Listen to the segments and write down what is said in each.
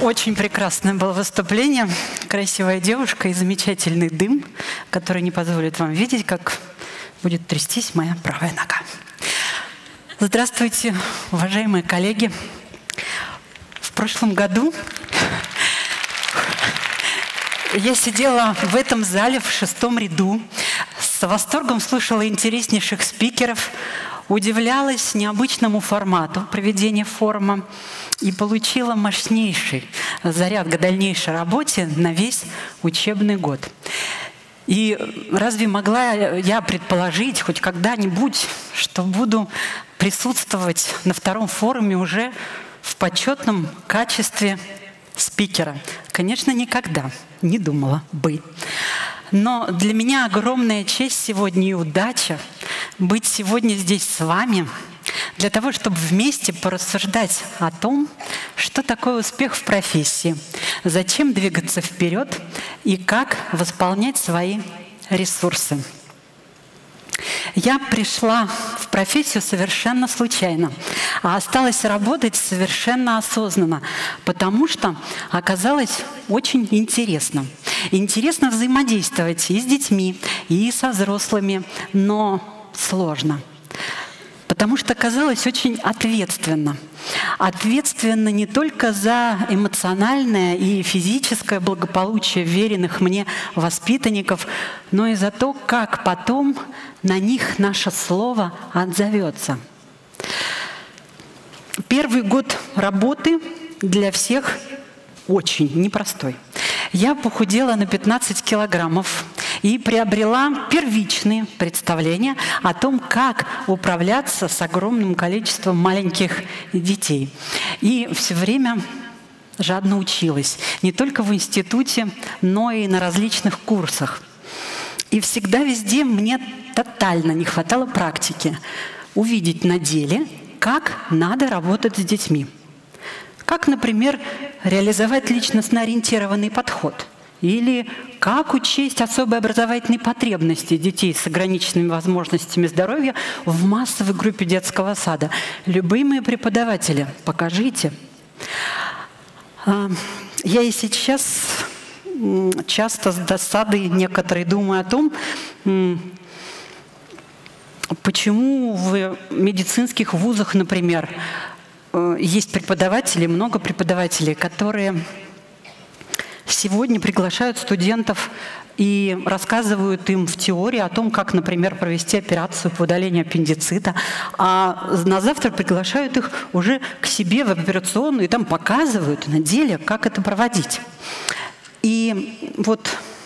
Очень прекрасное было выступление. Красивая девушка и замечательный дым, который не позволит вам видеть, как будет трястись моя правая нога. Здравствуйте, уважаемые коллеги. В прошлом году я сидела в этом зале в 6-м ряду, с восторгом слушала интереснейших спикеров, удивлялась необычному формату проведения форума и получила мощнейший заряд к дальнейшей работе на весь учебный год. И разве могла я предположить хоть когда-нибудь, что буду присутствовать на 2-м форуме уже в почетном качестве спикера? Конечно, никогда не думала бы. Но для меня огромная честь сегодня и удача быть сегодня здесь с вами, для того, чтобы вместе порассуждать о том, что такое успех в профессии, зачем двигаться вперед и как восполнять свои ресурсы. Я пришла в профессию совершенно случайно, а осталась работать совершенно осознанно, потому что оказалось очень интересно. Интересно взаимодействовать и с детьми, и со взрослыми, но сложно. Потому что казалось очень ответственно. Ответственно не только за эмоциональное и физическое благополучие веренных мне воспитанников, но и за то, как потом на них наше слово отзовется. Первый год работы для всех очень непростой. Я похудела на 15 килограммов и приобрела первичные представления о том, как управляться с огромным количеством маленьких детей. И все время жадно училась, не только в институте, но и на различных курсах. И всегда везде мне тотально не хватало практики увидеть на деле, как надо работать с детьми. Как, например, реализовать личностно-ориентированный подход или как учесть особые образовательные потребности детей с ограниченными возможностями здоровья в массовой группе детского сада. Любимые преподаватели, покажите. Я и сейчас часто с досадой некоторые думаю о том, почему в медицинских вузах, например, есть преподаватели, много преподавателей, которые сегодня приглашают студентов и рассказывают им в теории о том, как, например, провести операцию по удалению аппендицита, а на завтра приглашают их уже к себе в операционную и там показывают на деле, как это проводить. И вот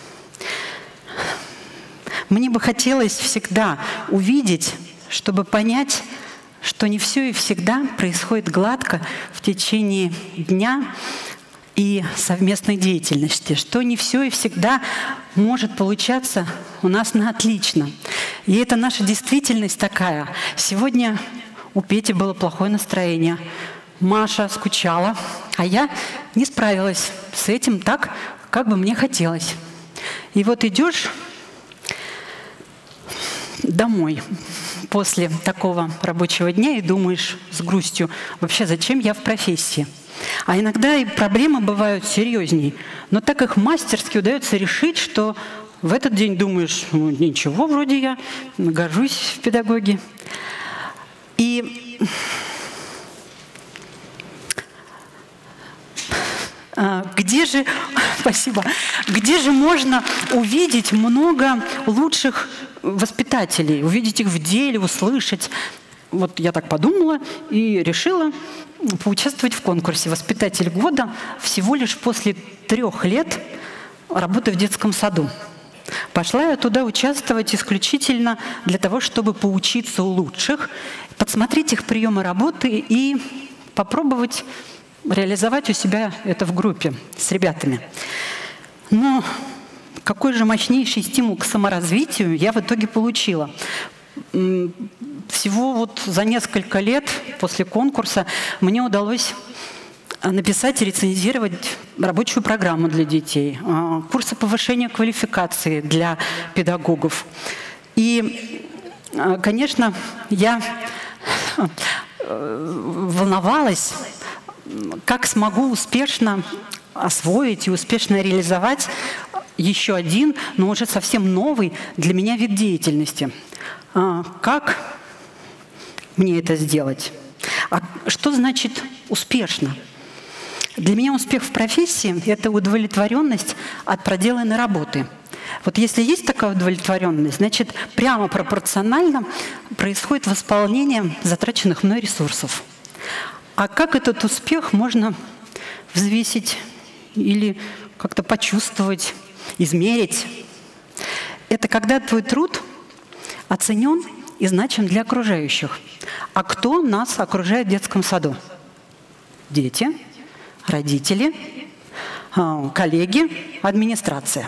мне бы хотелось всегда увидеть, чтобы понять, что не все и всегда происходит гладко в течение дня и совместной деятельности, что не все и всегда может получаться у нас на отлично. И это наша действительность такая. Сегодня у Пети было плохое настроение, Маша скучала, а я не справилась с этим так, как бы мне хотелось. И вот идешь домой после такого рабочего дня и думаешь с грустью, вообще зачем я в профессии? А иногда и проблемы бывают серьезней, но так их мастерски удается решить, что в этот день думаешь, ну, ничего, вроде я горжусь в педагоге. И спасибо, где же можно увидеть много лучших воспитателей, увидеть их в деле, услышать? Вот я так подумала и решила поучаствовать в конкурсе «Воспитатель года» всего лишь после 3 лет работы в детском саду. Пошла я туда участвовать исключительно для того, чтобы поучиться у лучших, подсмотреть их приемы работы и попробовать реализовать у себя это в группе с ребятами. Но какой же мощнейший стимул к саморазвитию я в итоге получила. Всего вот за несколько лет после конкурса мне удалось написать и рецензировать рабочую программу для детей, курсы повышения квалификации для педагогов. И, конечно, я волновалась, как смогу успешно освоить и успешно реализовать еще один, но уже совсем новый для меня вид деятельности. Как мне это сделать? А что значит успешно? Для меня успех в профессии – это удовлетворенность от проделанной работы. Вот если есть такая удовлетворенность, значит, прямо пропорционально происходит восполнение затраченных мной ресурсов. А как этот успех можно взвесить или как-то почувствовать, измерить? Это когда твой труд оценен и значим для окружающих. А кто нас окружает в детском саду? Дети, родители, коллеги, администрация.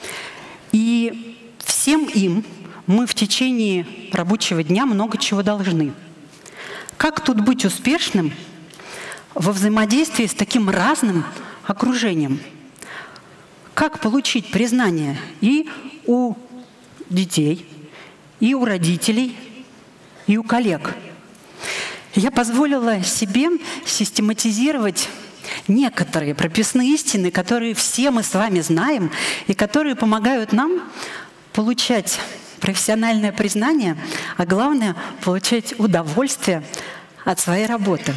И всем им мы в течение рабочего дня много чего должны. Как тут быть успешным во взаимодействии с таким разным окружением? Как получить признание и у детей, и у родителей, и у коллег? Я позволила себе систематизировать некоторые прописные истины, которые все мы с вами знаем и которые помогают нам получать профессиональное признание, а главное – получать удовольствие от своей работы.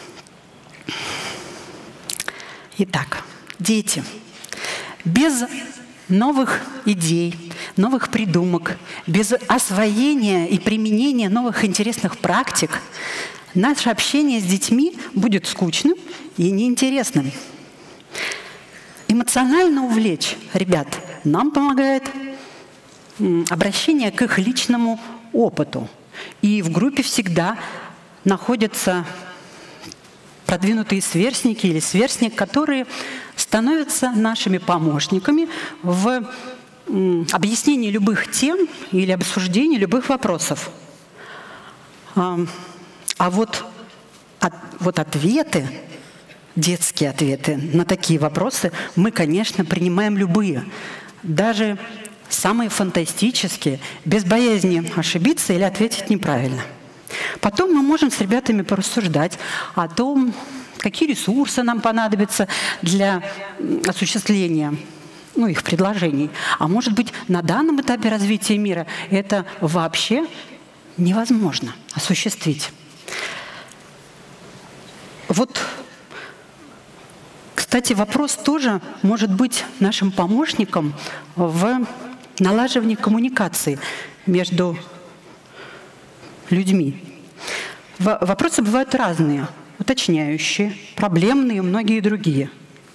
Итак, дети. Без новых идей, новых придумок, без освоения и применения новых интересных практик наше общение с детьми будет скучным и неинтересным. Эмоционально увлечь ребят нам помогает обращение к их личному опыту. И в группе всегда находятся продвинутые сверстники или сверстник, которые становятся нашими помощниками в объяснении любых тем или обсуждении любых вопросов. А вот ответы, детские ответы на такие вопросы мы, конечно, принимаем любые, даже самые фантастические, без боязни ошибиться или ответить неправильно. Потом мы можем с ребятами порассуждать о том, какие ресурсы нам понадобятся для осуществления их предложений. А может быть, на данном этапе развития мира это вообще невозможно осуществить. Вот, кстати, вопрос тоже может быть нашим помощником в налаживании коммуникации между людьми. Вопросы бывают разные, уточняющие, проблемные и многие другие.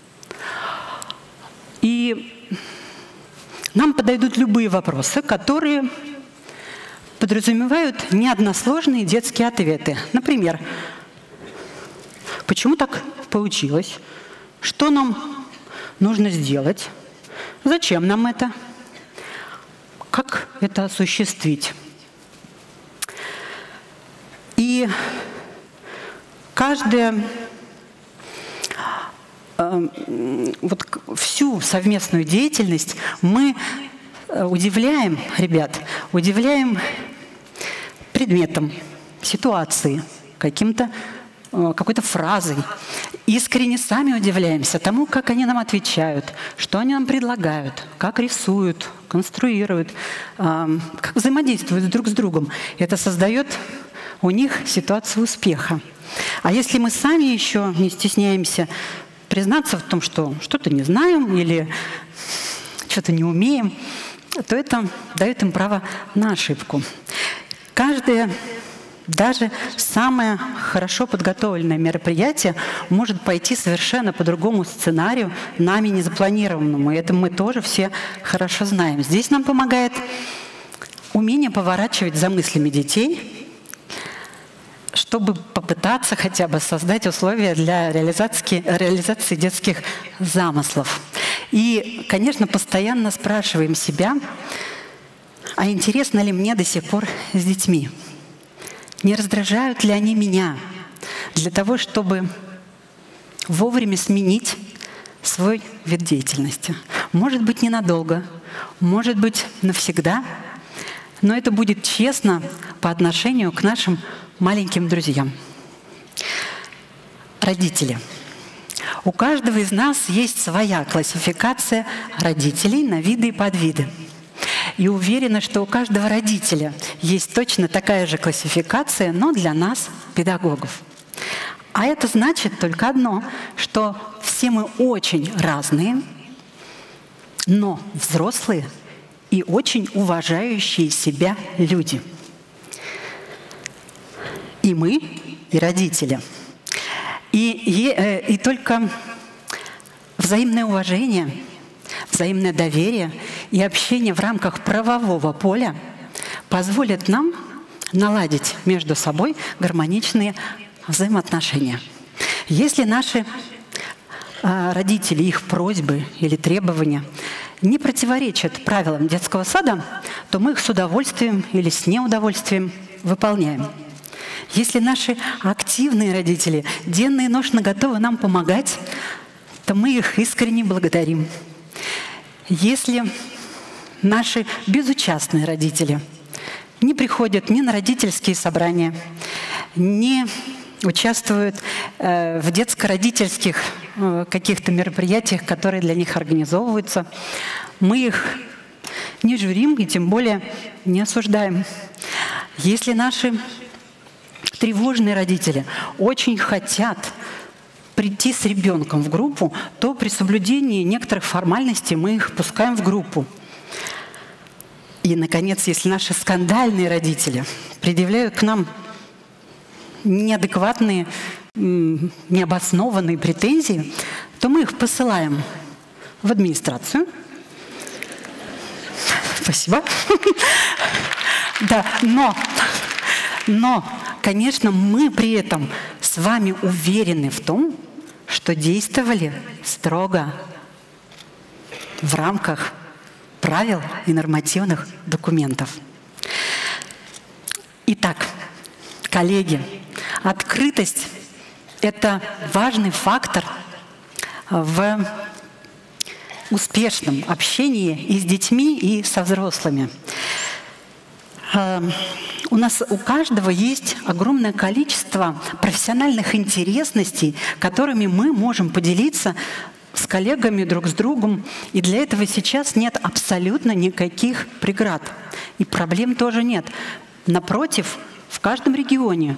И нам подойдут любые вопросы, которые подразумевают неодносложные детские ответы. Например, почему так получилось? Что нам нужно сделать? Зачем нам это? Как это осуществить? И всю совместную деятельность мы удивляем ребят, удивляем предметом, ситуацией, какой-то фразой. Искренне сами удивляемся тому, как они нам отвечают, что они нам предлагают, как рисуют, конструируют, как взаимодействуют друг с другом. Это создает у них ситуацию успеха. А если мы сами еще не стесняемся признаться в том, что что-то не знаем или что-то не умеем, то это дает им право на ошибку. Каждое, даже самое хорошо подготовленное мероприятие может пойти совершенно по другому сценарию, нами не запланированному. И это мы тоже все хорошо знаем. Здесь нам помогает умение поворачивать за мыслями детей, чтобы попытаться хотя бы создать условия для реализации детских замыслов. И, конечно, постоянно спрашиваем себя, а интересно ли мне до сих пор с детьми? Не раздражают ли они меня? Для того, чтобы вовремя сменить свой вид деятельности. Может быть, ненадолго, может быть, навсегда, но это будет честно по отношению к нашим маленьким друзьям. Родители. У каждого из нас есть своя классификация родителей на виды и подвиды. И уверена, что у каждого родителя есть точно такая же классификация, но для нас, педагогов. А это значит только одно, что все мы очень разные, но взрослые и очень уважающие себя люди. И мы, и родители. И только взаимное уважение, взаимное доверие и общение в рамках правового поля позволят нам наладить между собой гармоничные взаимоотношения. Если наши родители, их просьбы или требования не противоречат правилам детского сада, то мы их с удовольствием или с неудовольствием выполняем. Если наши активные родители денно и ношно готовы нам помогать, то мы их искренне благодарим. Если наши безучастные родители не приходят ни на родительские собрания, не участвуют в детско-родительских каких-то мероприятиях, которые для них организовываются, мы их не журим и тем более не осуждаем. Если наши тревожные родители очень хотят прийти с ребенком в группу, то при соблюдении некоторых формальностей мы их пускаем в группу. И, наконец, если наши скандальные родители предъявляют к нам неадекватные, необоснованные претензии, то мы их посылаем в администрацию. Спасибо. Да, но, конечно, мы при этом с вами уверены в том, что действовали строго в рамках правил и нормативных документов. Итак, коллеги, открытость – это важный фактор в успешном общении и с детьми, и со взрослыми. У каждого есть огромное количество профессиональных интересностей, которыми мы можем поделиться с коллегами, друг с другом. И для этого сейчас нет абсолютно никаких преград. И проблем тоже нет. Напротив, в каждом регионе,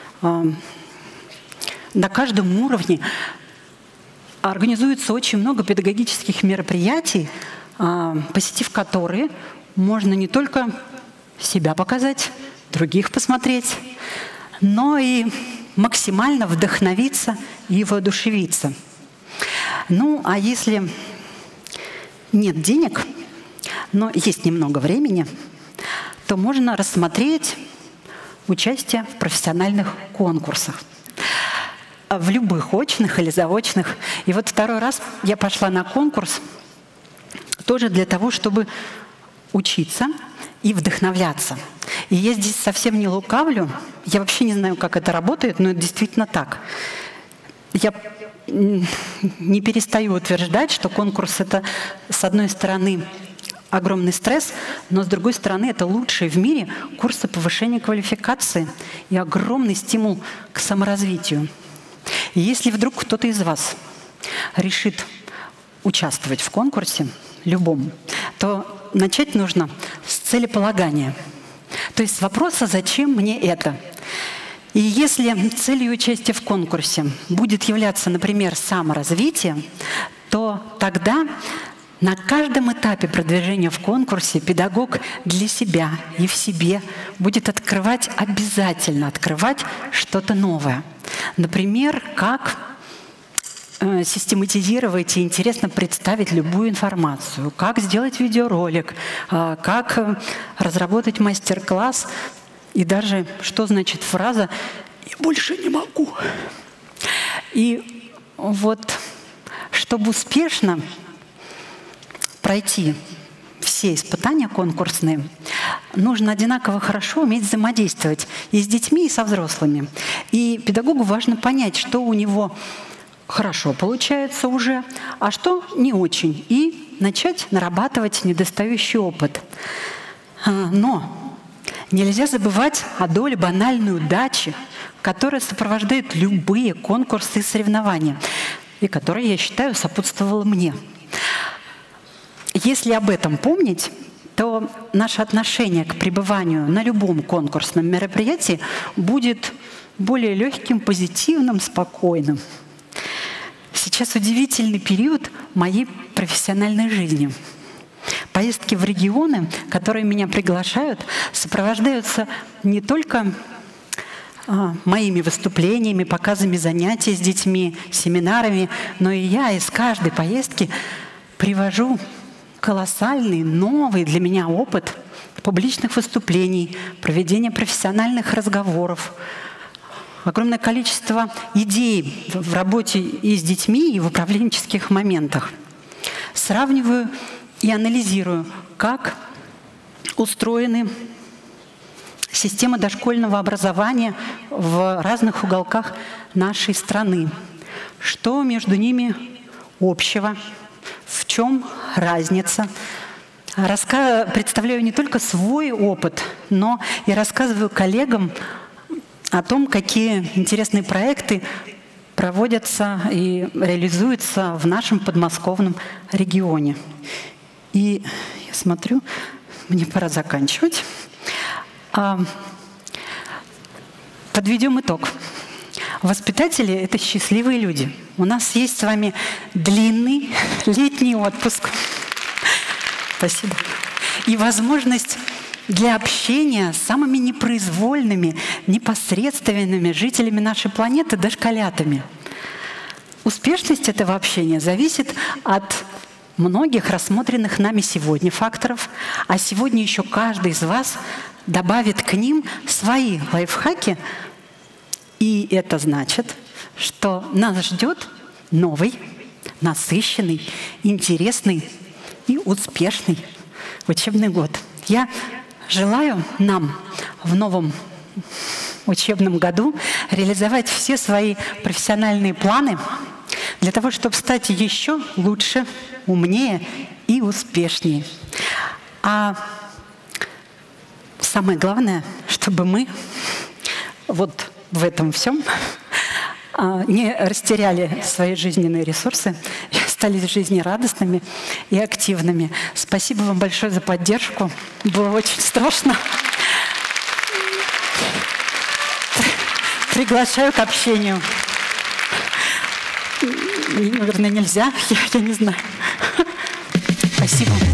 на каждом уровне организуется очень много педагогических мероприятий, посетив которые можно не только себя показать, других посмотреть, но и максимально вдохновиться и воодушевиться. Ну, а если нет денег, но есть немного времени, то можно рассмотреть участие в профессиональных конкурсах. В любых очных или заочных. И вот второй раз я пошла на конкурс тоже для того, чтобы учиться и вдохновляться. И я здесь совсем не лукавлю. Я вообще не знаю, как это работает, но это действительно так. Я не перестаю утверждать, что конкурс — это, с одной стороны, огромный стресс, но, с другой стороны, это лучшие в мире курсы повышения квалификации и огромный стимул к саморазвитию. И если вдруг кто-то из вас решит участвовать в конкурсе, любом, то начать нужно с целеполагания. То есть с вопроса «Зачем мне это?». И если целью участия в конкурсе будет являться, например, саморазвитие, то тогда на каждом этапе продвижения в конкурсе педагог для себя и в себе будет обязательно открывать что-то новое. Например, как систематизировать и интересно представить любую информацию, как сделать видеоролик, как разработать мастер-класс, и даже что значит фраза «я больше не могу». И вот, чтобы успешно пройти все испытания конкурсные, нужно одинаково хорошо уметь взаимодействовать и с детьми, и со взрослыми. И педагогу важно понять, что у него хорошо получается уже, а что не очень, и начать нарабатывать недостающий опыт. Но нельзя забывать о доле банальной удачи, которая сопровождает любые конкурсы и соревнования. и которая, я считаю, сопутствовала мне. Если об этом помнить, то наше отношение к пребыванию на любом конкурсном мероприятии будет более легким, позитивным, спокойным. Сейчас удивительный период моей профессиональной жизни. Поездки в регионы, которые меня приглашают, сопровождаются не только моими выступлениями, показами занятий с детьми, семинарами, но и я из каждой поездки привожу колоссальный, новый для меня опыт публичных выступлений, проведения профессиональных разговоров, огромное количество идей в работе и с детьми, и в управленческих моментах. Сравниваю и анализирую, как устроены системы дошкольного образования в разных уголках нашей страны, что между ними общего, в чем разница. Представляю не только свой опыт, но и рассказываю коллегам о том, какие интересные проекты проводятся и реализуются в нашем подмосковном регионе. И я смотрю, мне пора заканчивать. Подведем итог. Воспитатели — это счастливые люди. У нас есть с вами длинный летний отпуск. Спасибо. И возможность для общения с самыми непроизвольными, непосредственными жителями нашей планеты, дошколятами. Успешность этого общения зависит от многих рассмотренных нами сегодня факторов, а сегодня еще каждый из вас добавит к ним свои лайфхаки, и это значит, что нас ждет новый, насыщенный, интересный и успешный учебный год. Я желаю нам в новом учебном году реализовать все свои профессиональные планы для того, чтобы стать еще лучше, умнее и успешнее. А самое главное, чтобы мы вот в этом всем не растеряли свои жизненные ресурсы и остались жизнерадостными и активными. Спасибо вам большое за поддержку. Было очень страшно. Приглашаю к общению. Наверное, нельзя, я не знаю. Спасибо.